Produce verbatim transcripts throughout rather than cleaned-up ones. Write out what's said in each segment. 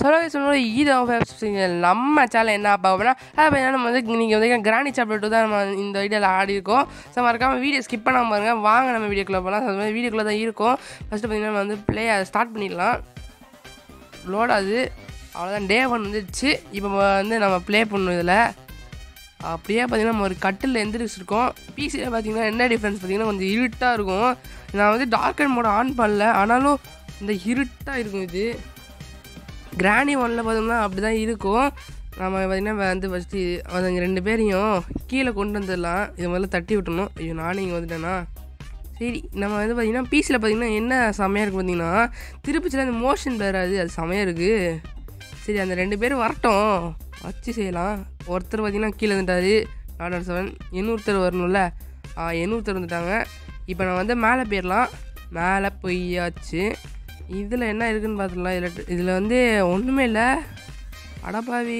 சொல்ல சொல்ல இது நம்ம சேனல் என்ன பார்ப்போம்னா அது நம்ம வந்து நீங்கள் வந்து கிராணி சாப்பிட்டு தான் நம்ம இந்த வீடியோவில் ஆடி இருக்கோம். ஸோ மறக்காமல் வீடியோ ஸ்கிப் பண்ணாமல் பாருங்க. வாங்க நம்ம வீடியோக்குள்ளே போகலாம். அது மாதிரி வீடியோக்குள்ளே தான் இருக்கும். ஃபஸ்ட்டு பார்த்தீங்கன்னா நம்ம வந்து ப்ளே அதை ஸ்டார்ட் பண்ணிடலாம். லோடாது அவ்வளோதான். டே ஒன் வந்துடுச்சு. இப்போ வந்து நம்ம ப்ளே பண்ணணும். இதில் அப்படியே பார்த்திங்கன்னா நம்ம ஒரு கட்டில் எந்திரிச்சிருக்கோம். பிசியில் பார்த்திங்கன்னா என்ன டிஃப்ரென்ஸ் பார்த்திங்கன்னா கொஞ்சம் இருட்டாக இருக்கும். நான் வந்து டார்க் அண்ட் மோட் ஆன் பண்ணல, ஆனாலும் இந்த இருட்டாக இருக்கும். இது கிராணி ஒன்னில் பார்த்தோம்னா அப்படி தான் இருக்கும். நம்ம பார்த்திங்கன்னா வந்து ஃபஸ்ட்டு அதுங்க ரெண்டு பேரையும் கீழே கொண்டு வந்துடலாம். இது முதல்ல தட்டி விட்டணும். ஐயோ நானும் இங்கே வந்துட்டேன்னா சரி. நம்ம வந்து பார்த்திங்கன்னா பிசியில் பார்த்திங்கன்னா என்ன செமையாக இருக்குது பார்த்திங்கன்னா திருப்பிச்சில் அந்த மோஷன் வராது, அது செமையாக இருக்குது. சரி அந்த ரெண்டு பேரும் வரட்டும், வச்சு செய்யலாம். ஒருத்தர் பார்த்திங்கன்னா கீழே வந்துட்டார் நாட் செவன். இன்னொருத்தர் வரணும்ல, இன்னொருத்தர் வந்துட்டாங்க. இப்போ நான் வந்து மேலே போயிடலாம். மேலே போயாச்சு. இதில் என்ன இருக்குதுன்னு பார்த்துக்கலாம். இதில் இதில் வந்து ஒன்றுமே இல்லை. அடப்பாவி.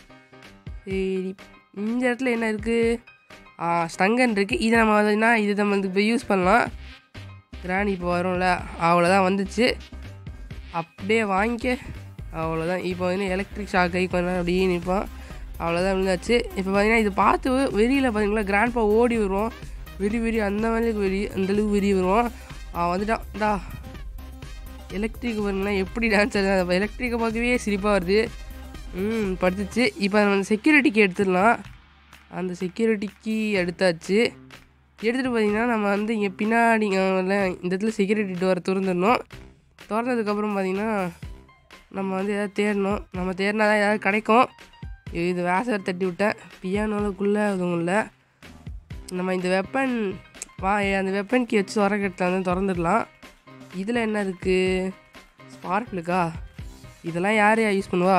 சரி இந்த இடத்துல என்ன இருக்குது? ஸ்டங்கன் இருக்குது. இதை நம்ம வந்துன்னா இது நம்ம வந்து இப்போ யூஸ் பண்ணலாம். கிராணி இப்போ வரும்ல, அவ்வளோதான் வந்துச்சு. அப்படியே வாங்கிக்க, அவ்வளோதான். இப்போ வந்து எலக்ட்ரிக் ஷாக் கை கொஞ்சம் அப்படியே நிற்பான். அவ்வளோதான் விழுந்தாச்சு. இப்போ பார்த்தீங்கன்னா இது பார்த்து வெறியில் பார்த்தீங்களா கிராண்ட்பா ஓடி வருவோம். வெறி வெறி அந்த மாதிரி வெறி அந்தளவுக்கு வெறி வருவோம். வந்துட்டான் டா. எலக்ட்ரிக் வருங்களா எப்படி டான்ஸ் ஆகுது. எலக்ட்ரிக்கை பார்க்கவே சிரிப்பாக வருது. ம் படுத்துச்சு. இப்போ நம்ம செக்யூரிட்டிக்கு எடுத்துடலாம். அந்த செக்யூரிட்டிக்கு எடுத்தாச்சு. எடுத்துகிட்டு பார்த்திங்கன்னா நம்ம வந்து இங்கே பின்னாடி இந்த இடத்துல செக்யூரிட்டி டோரை திறந்துடணும். திறந்ததுக்கப்புறம் பார்த்திங்கன்னா நம்ம வந்து எதாவது தேடணும். நம்ம தேடினா தான் எதாவது கிடைக்கும். இது வேசர் தட்டி விட்டேன். பியானோவுக்குள்ளே அதுவும் இல்லை. நம்ம இந்த வெப்பன் வா அந்த வெப்பன் கீ வச்சு திறக்கட்டில் வந்து திறந்துடலாம். இதில் என்ன இருக்குது? ஸ்பார்க்லுக்கா? இதெல்லாம் யார் யூஸ் பண்ணுவா?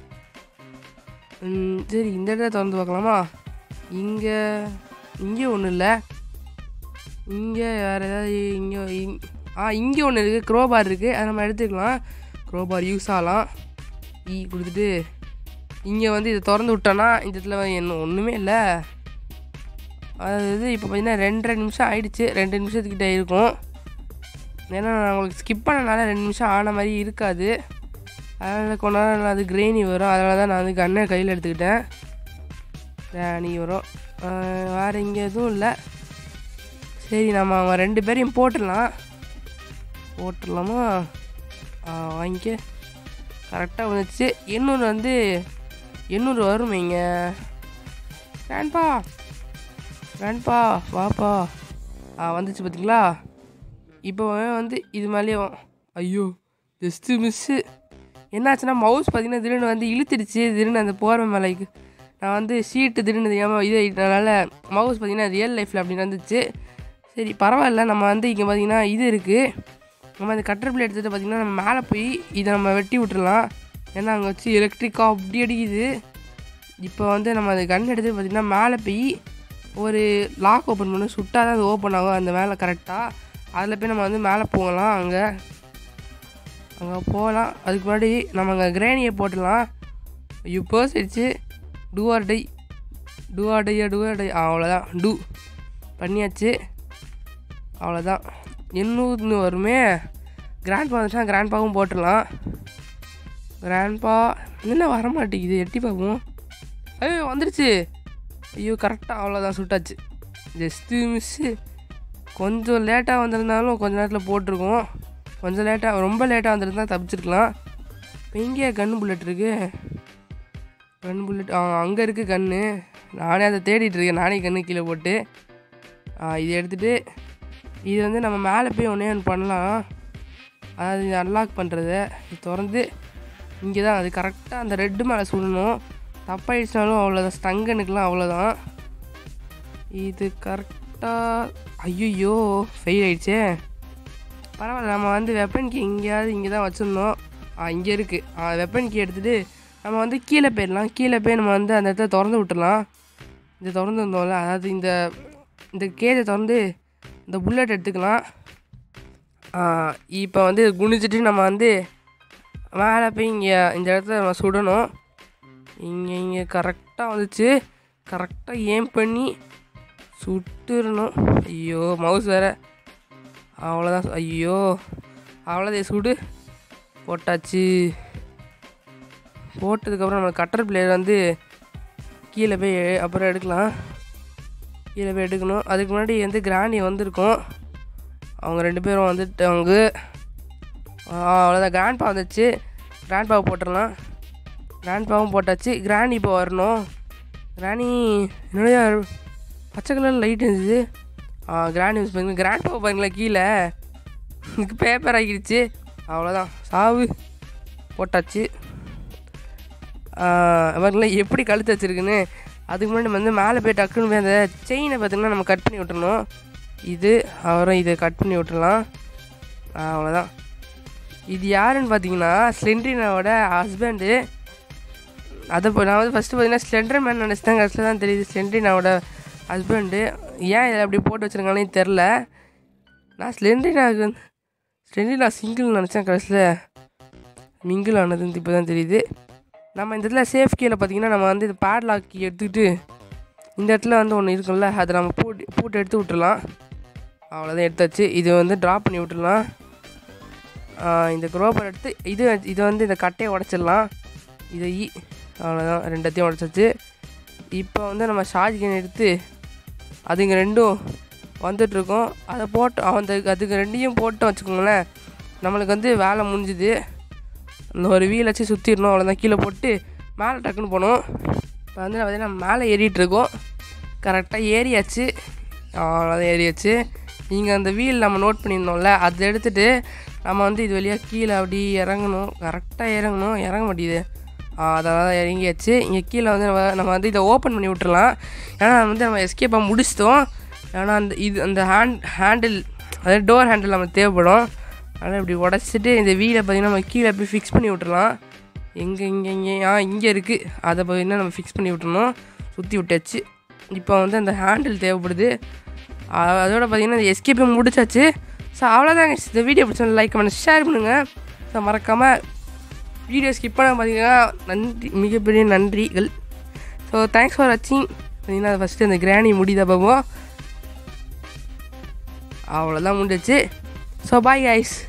சரி இந்த இடத்துல திறந்து பார்க்கலாமா? இங்கே இங்கே ஒன்றும் இல்லை. இங்கே வேறு ஏதாவது இங்கே ஆ இங்கே ஒன்று இருக்குது. க்ரோபார் இருக்குது, அதை நம்ம எடுத்துக்கலாம். க்ரோபார் யூஸ் ஆகலாம். ஈ கொடுத்துட்டு இங்கே வந்து இதை திறந்து விட்டோன்னா இந்த இடத்துல என்ன ஒன்றுமே இல்லை. அதாவது இப்போ பார்த்திங்கன்னா ரெண்டரை நிமிஷம் ஆகிடுச்சு. ரெண்டு நிமிஷத்துக்கிட்ட இருக்கும். ஏன்னா நான் உங்களுக்கு ஸ்கிப் பண்ணனால ரெண்டு நிமிஷம் ஆன மாதிரி இருக்காது. அதனால் கொஞ்ச நேரம் அது கிரேனி வரும். அதனால தான் நான் வந்து கண்ணை கையில் எடுத்துக்கிட்டேன். கிராணி வரும். வேறு இங்கே எதுவும் இல்லை. சரி நம்ம அவங்க ரெண்டு பேரையும் போட்டுடலாம். போட்டுடலாமா? வாங்கிக்க. கரெக்டாக வந்துச்சு. எண்ணூறு வந்து எண்ணூறு வரும். இங்கே கிராண்ட்பா கிராண்ட்பா வாப்பா. ஆ வந்துச்சு பார்த்திங்களா? இப்போ வந்து இது மேலேயும் ஐயோ ஜஸ்ட்டு மிஸ்ஸு. என்னாச்சுன்னா மவுஸ் பார்த்திங்கன்னா திடீர்னு வந்து இழுத்துடுச்சு. திடீர்னு அந்த போகிற மேலேக்கு நான் வந்து சீட்டு திடீர்னு தெரியாமல் இது ஆகிட்டனால மவுஸ் பார்த்திங்கன்னா ரியல் லைஃப்பில் அப்படின்னு வந்துச்சு. சரி பரவாயில்ல. நம்ம வந்து இங்கே பார்த்திங்கன்னா இது இருக்குது. நம்ம அந்த கட்டர் பிளேட் எடுத்துகிட்டு பார்த்திங்கன்னா நம்ம மேலே போய் இதை நம்ம வெட்டி விட்டுடலாம். ஏன்னா அங்கே வச்சு எலக்ட்ரிக்காக அப்படி அடிக்குது. இப்போ வந்து நம்ம அந்த கன் எடுத்து பார்த்திங்கன்னா மேலே போய் ஒரு லாக் ஓப்பன் பண்ணி சுட்டால் தான் அது ஓப்பன் ஆகும். அந்த மேலே கரெக்டாக அதில் போய் நம்ம வந்து மேலே போகலாம். அங்கே அங்கே போகலாம். அதுக்கு முன்னாடி நம்ம அங்கே கிரேனியை போட்டுடலாம். ஐயோ பர்ஸ் ஆயிடுச்சு. Do or die do or டையா டூ ஆர் டை அவ்வளோதான். டூ பண்ணியாச்சு. அவ்வளோதான். எண்ணூறுன்னு வருமே. கிராண்ட்பா வந்துச்சுன்னா கிராண்ட்பாவும் போட்டுடலாம். கிராண்ட்பா என்ன வரமாட்டேங்குது, எட்டி பார்ப்போம். ஐயோ வந்துடுச்சு. ஐயோ கரெக்டாக அவ்வளோதான் சுட்டாச்சு. Just miss. கொஞ்சம் லேட்டாக வந்திருந்தாலும் கொஞ்சம் நேரத்தில் போட்டிருக்கோம். கொஞ்சம் லேட்டாக ரொம்ப லேட்டாக வந்துருந்தால் தப்பிச்சிருக்கலாம். இப்போ இங்கேயே கன் புல்லட் இருக்குது. கன் புல்லட் அங்கே இருக்குது கன்று. நானே அதை தேடிட்டுருக்கேன். நானே கன்று கீழே போட்டு இது எடுத்துகிட்டு இது வந்து நம்ம மேலே போய் ஒன்றே ஒன்று பண்ணலாம். அதாவது இது அன்லாக் பண்ணுறது. இது திறந்து இங்கே தான் அது கரெக்டாக அந்த ரெட்டு மேலே சுடணும். தப்பாயிடுச்சுனாலும் அவ்வளோதான். ஸ்டங்கனுக்குலாம் அவ்வளோதான். இது கரெக்டாக ஐயோ ஃபெயில் ஆகிடுச்சே. பரவாயில்ல. நம்ம வந்து வெப்பன் கீ எங்கேயாவது இங்கே தான் வச்சுருந்தோம். இங்கே இருக்குது. வெப்பன் கீ எடுத்துகிட்டு நம்ம வந்து கீழே போயிடலாம். கீழே போய் நம்ம வந்து அந்த இடத்த திறந்து விட்டுடலாம். இந்த திறந்து வந்தோம்ல, அதாவது இந்த இந்த கேஜை திறந்து இந்த புல்லட் எடுத்துக்கலாம். இப்போ வந்து குனிச்சிட்டு நம்ம வந்து மேலே போய் இங்கே இந்த இடத்துல நம்ம சுடணும். இங்கே இங்கே கரெக்டாக வந்துச்சு. கரெக்டாக ஏம் பண்ணி சுட்டுறணும். ஐயோ மவுஸ் வேறு. அவ்வளோதான். ஐயோ அவ்வளோதான். சுடு போட்டாச்சு. போட்டதுக்கப்புறம் நம்ம கட்டர் பிளேயர் வந்து கீழே போய் அப்புறம் எடுக்கலாம். கீழே போய் எடுக்கணும். அதுக்கு முன்னாடி வந்து கிராணி வந்திருக்கும். அவங்க ரெண்டு பேரும் வந்துட்டு அவங்க அவ்வளோதான். கிராண்ட் பா வந்துச்சு. கிராண்ட் பாவை போட்டுடலாம். கிராண்ட் பாவும் போட்டாச்சு. கிராணி இப்போ வரணும். கிராணி என்னுடைய பச்சை கலர் லைட் இருந்துச்சு. கிராணி யூஸ் பண்ணுங்க. கிராண்ட் பாவை பாருங்களேன் கீழே இதுக்கு பேப்பர் ஆகிடுச்சு. அவ்வளோதான், சாவு. போட்டாச்சு. பாருங்களேன் எப்படி கழுத்து வச்சுருக்குன்னு. அதுக்கு முன்னாடி வந்து மேலே போய் டக்குன்னு போய் அந்த செயினை பார்த்திங்கன்னா நம்ம கட் பண்ணி விட்டுறணும். இது அவரும் இதை கட் பண்ணி விட்டுடலாம். அவ்வளோதான். இது யாருன்னு பார்த்தீங்கன்னா ஸ்லெண்ட்ரினாவோட ஹஸ்பண்டு. அதை இப்போ நான் வந்து ஃபஸ்ட்டு பார்த்தீங்கன்னா ஸ்லெண்டர் மேன் நினச்சிதான், கடைசியில் தான் தெரியுது ஸ்லெண்ட்ரினாவோட ஹஸ்பண்டு. ஏன் இதை அப்படி போட்டு வச்சுருக்காங்கன்னு தெரில. நான் ஸ்லெண்ட்ரினாவுக்கு வந்து ஸ்லெண்ட்ரினா சிங்கிள் நினச்சேன், கடைசியில் மிங்கிள் ஆனதுன்னு இப்போ தான் தெரியுது. நம்ம இந்த இடத்துல சேஃப் கீழே பார்த்திங்கன்னா நம்ம வந்து இந்த பேட்லாக்கி எடுத்துக்கிட்டு இந்த இடத்துல வந்து ஒன்று இருக்குல்ல, அதை நம்ம பூட்டு பூட்டு எடுத்து விட்டுடலாம். அவ்வளோதான், எடுத்தாச்சு. இது வந்து ட்ராப் பண்ணி விட்டுடலாம். இந்த குரோப்பர் எடுத்து இது இதை வந்து இந்த கட்டையை உடச்சிடலாம். இதை ஈ அவ்வளோதான், ரெண்டத்தையும் உடச்சாச்சு. இப்போ வந்து நம்ம ஷார்ஜ்கன் எடுத்து அதுங்க ரெண்டும் வந்துட்ருக்கோம். அதை போட்டு அந்த அதுக்கு ரெண்டையும் போட்டு வச்சுக்கோங்களேன், நம்மளுக்கு வந்து வேலை முடிஞ்சுது. அந்த ஒரு வீல் வச்சு சுற்றிடணும். அவ்வளோதான். கீழே போட்டு மேலே டக்குன்னு போகணும். இப்போ வந்து பார்த்திங்கன்னா மேலே ஏறிட்டுருக்கோம். கரெக்டாக ஏறியாச்சு. அவ்வளோதான், ஏறியாச்சு. நீங்கள் அந்த வீல் நம்ம நோட் பண்ணியிருந்தோம்ல, அதை எடுத்துகிட்டு நம்ம வந்து இது வழியாக கீழே அப்படி இறங்கணும். கரெக்டாக இறங்கணும். இறங்க மாட்டேங்குது. அதெல்லாம் இறங்கியாச்சு. இங்கே கீழே வந்து நம்ம நம்ம வந்து இதை ஓப்பன் பண்ணி விட்டுறலாம். ஏன்னா வந்து நம்ம எஸ்கேப்பாக முடிச்சிட்டோம். ஏன்னா அந்த இது அந்த ஹேண்ட் ஹேண்டில் அதாவது டோர் ஹேண்டில் நம்ம தேவைப்படும். அதனால் இப்படி உடச்சிட்டு இந்த வீலை பார்த்திங்கன்னா நம்ம கீழே போய் ஃபிக்ஸ் பண்ணி விட்டுறலாம். எங்கே இங்கே இங்கே ஆ இங்கே இருக்குது. அதை பார்த்திங்கன்னா நம்ம ஃபிக்ஸ் பண்ணி விட்டுறணும். சுற்றி விட்டாச்சு. இப்போ வந்து அந்த ஹேண்டில் தேவைப்படுது. அதோட பார்த்திங்கன்னா இந்த எஸ்கேப்பை முடிச்சாச்சு. ஸோ அவ்வளோதாங்க. இந்த வீடியோ பிடிச்சா லைக் பண்ண ஷேர் பண்ணுங்கள். ஸோ மறக்காமல் வீடியோ ஸ்கிப் பண்ண பார்த்தீங்கன்னா நன்றி, மிகப்பெரிய நன்றிகள். ஸோ தேங்க்ஸ் ஃபார் வாட்சிங். பார்த்தீங்கன்னா ஃபஸ்ட்டு அந்த கிராணி முடிதா பார்ப்போம். அவ்வளோதான் முடிஞ்சிச்சு. So bye guys.